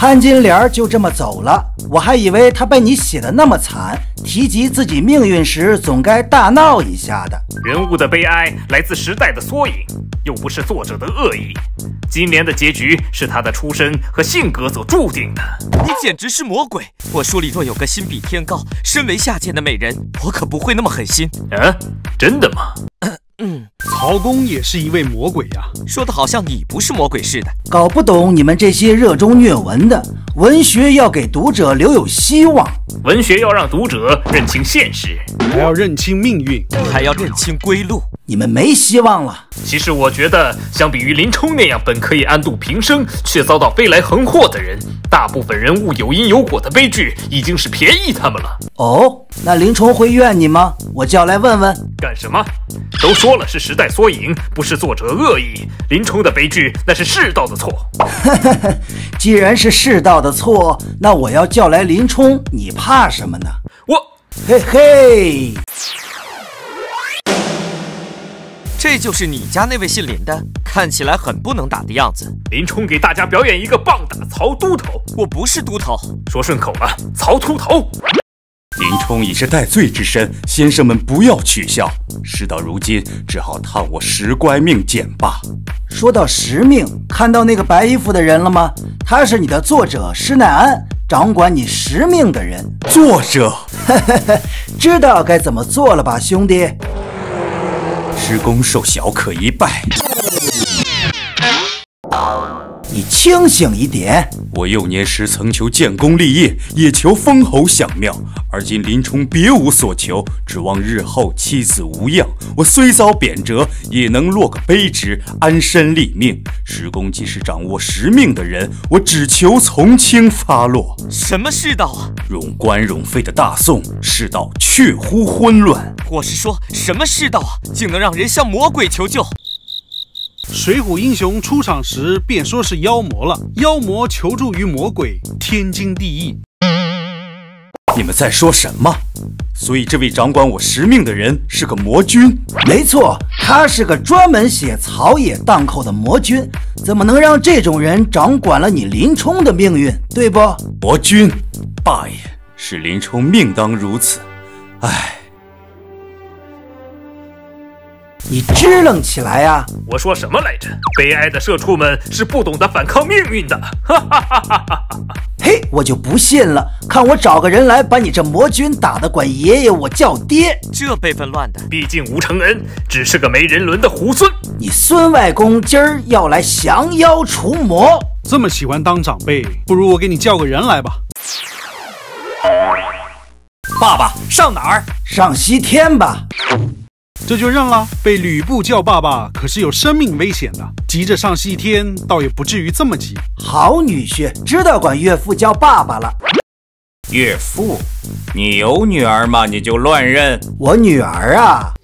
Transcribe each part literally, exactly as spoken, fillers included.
潘金莲就这么走了，我还以为她被你写的那么惨，提及自己命运时总该大闹一下的。 人物的悲哀来自时代的缩影，又不是作者的恶意。金莲的结局是她的出身和性格所注定的。 你简直是魔鬼！我书里若有个心比天高、身为下贱的美人，我可不会那么狠心。 啊，真的吗？ 嗯， 曹公也是一位魔鬼呀、啊， 说的好像你不是魔鬼似的。 搞不懂你们这些热衷虐文的。文学要给读者留有希望， 文学要让读者认清现实， 还要认清命运， 还要认清归路。 你们没希望了。 其实我觉得，相比于林冲那样本可以安度平生却遭到飞来横祸的人，大部分人物有因有果的悲剧已经是便宜他们了。 哦，那林冲会怨你吗？我叫来问问。 干什么？都说了是时代缩影，不是作者恶意。林冲的悲剧那是世道的错。 既然是世道的错，那我要叫来林冲，你怕什么呢？ 我， 嘿嘿。 这就是你家那位姓林的，看起来很不能打的样子。 林冲给大家表演一个棒打曹都头。 我不是都头， 说顺口了，曹秃头。 林冲已是戴罪之身，先生们不要取笑。事到如今，只好叹我十乖命减罢。 说到十命，看到那个白衣服的人了吗？他是你的作者施耐庵，掌管你十命的人。 作者， 知道该怎么做了吧，兄弟？ 施公受小可一拜。 你清醒一点！ 我幼年时曾求建功立业，也求封侯享庙，而今林冲别无所求，指望日后妻子无恙。我虽遭贬谪，也能落个卑职，安身立命。施公既是掌握时命的人，我只求从轻发落。 什么世道啊？ 冗官冗费的大宋世道确乎混乱。 我是说，什么世道啊，竟能让人向魔鬼求救？ 水浒英雄出场时便说是妖魔了，妖魔求助于魔鬼，天经地义。 你们在说什么？所以这位掌管我时命的人是个魔君？ 没错，他是个专门写草野荡寇的魔君。怎么能让这种人掌管了你林冲的命运，对不？ 魔君，罢也，是林冲命当如此。唉。 你支棱起来呀、啊！ 我说什么来着？悲哀的社畜们是不懂得反抗命运的。哈哈哈哈哈！ 嘿，我就不信了，看我找个人来把你这魔君打得管爷爷我叫爹。 这辈分乱的， 毕竟吴承恩只是个没人伦的猢狲。 你孙外公今儿要来降妖除魔， 这么喜欢当长辈，不如我给你叫个人来吧。 爸爸上哪儿？ 上西天吧。 这就认了，被吕布叫爸爸可是有生命危险的，急着上西天倒也不至于这么急。 好女婿，知道管岳父叫爸爸了。 岳父，你有女儿吗？你就乱认。 我女儿啊，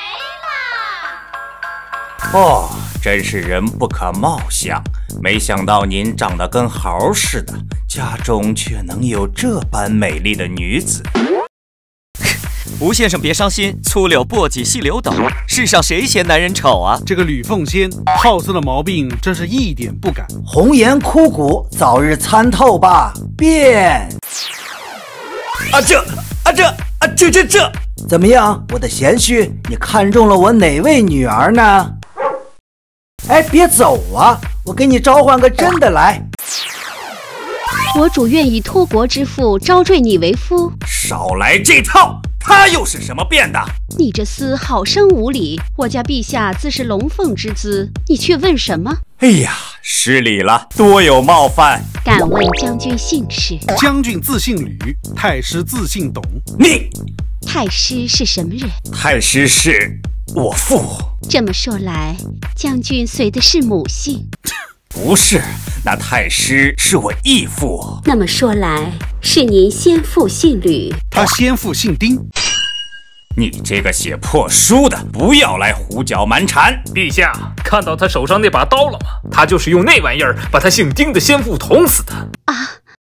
来了。哦，真是人不可貌相，没想到您长得跟猴似的，家中却能有这般美丽的女子。 吴先生别伤心，粗柳簸箕细柳斗，世上谁嫌男人丑啊？ 这个吕凤仙好色的毛病真是一点不改。 红颜枯骨，早日参透吧。变啊这啊这啊这这这， 怎么样，我的贤婿，你看中了我哪位女儿呢？哎，别走啊，我给你召唤个真的来。 国主愿以托国之父招赘你为夫。 少来这套！他又是什么变的？ 你这厮好生无礼！我家陛下自是龙凤之姿，你却问什么？ 哎呀，失礼了，多有冒犯。 敢问将军姓氏？ 将军自姓吕，太师自姓董。 你， 太师是什么人？ 太师是我父。 这么说来，将军随的是母姓？ 不是，那太师是我义父。 那么说来，是您先父姓吕， 他先父姓丁。 你这个写破书的，不要来胡搅蛮缠。 陛下，看到他手上那把刀了吗？他就是用那玩意儿把他姓丁的先父捅死的。 啊！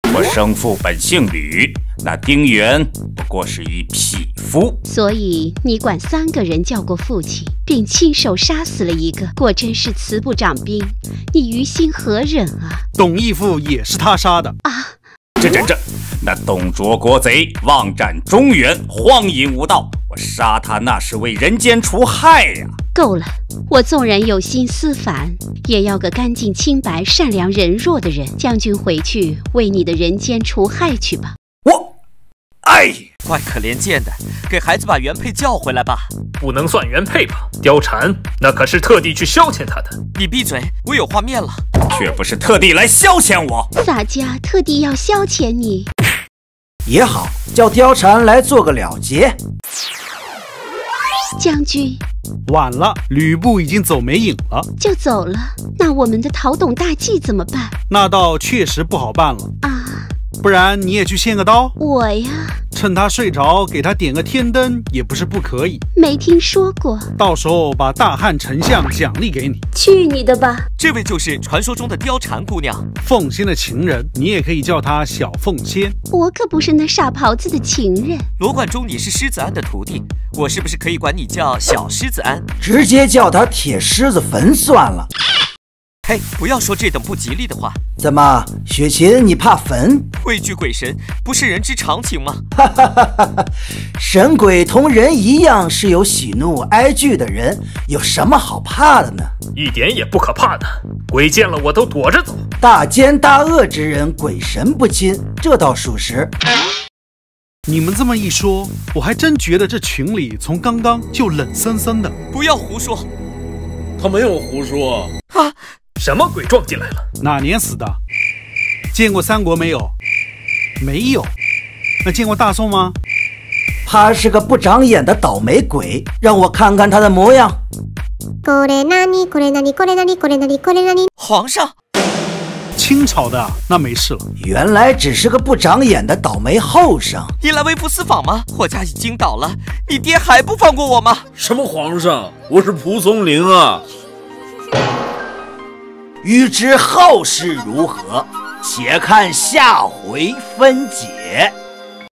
我生父本姓吕，那丁原不过是一匹夫。 所以你管三个人叫过父亲，并亲手杀死了一个，果真是慈不掌兵，你于心何忍啊？ 董义父也是他杀的啊！ 这这这，那董卓国贼妄占中原，荒淫无道，我杀他那是为人间除害呀！ 够了，我纵然有心思反，也要个干净清白、善良仁弱的人。将军回去为你的人间除害去吧。 我，哎， 怪可怜见的，给孩子把原配叫回来吧。 不能算原配吧？貂蝉那可是特地去消遣他的。 你闭嘴，我有画面了。 却不是特地来消遣我。 洒家特地要消遣你， 也好，叫貂蝉来做个了结。 将军， 晚了，吕布已经走没影了， 就走了，那我们的讨董大计怎么办？ 那倒确实不好办了啊！ 不然你也去献个刀。 我呀， 趁他睡着，给他点个天灯也不是不可以。 没听说过。 到时候把大汉丞相奖励给你。 去你的吧！ 这位就是传说中的貂蝉姑娘， 凤仙的情人，你也可以叫她小凤仙。 我可不是那傻狍子的情人。 罗贯中，你是狮子安的徒弟，我是不是可以管你叫小狮子安？ 直接叫他铁狮子坟算了。 嘿，不要说这等不吉利的话。 怎么，雪琴你怕坟？ 畏惧鬼神，不是人之常情吗？ 哈哈哈哈！神鬼同人一样是有喜怒哀惧的人，有什么好怕的呢？ 一点也不可怕的，鬼见了我都躲着走。 大奸大恶之人，鬼神不侵，这倒属实。 你们这么一说，我还真觉得这群里从刚刚就冷森森的。 不要胡说， 他没有胡说啊！ 什么鬼撞进来了？ 哪年死的？见过三国没有？没有。那见过大宋吗？ 他是个不长眼的倒霉鬼，让我看看他的模样。 皇上， 清朝的，那没事了。 原来只是个不长眼的倒霉后生。 你来微服私访吗？我家已经倒了，你爹还不放过我吗？ 什么皇上？我是蒲松龄啊！ 欲知后事如何，且看下回分解。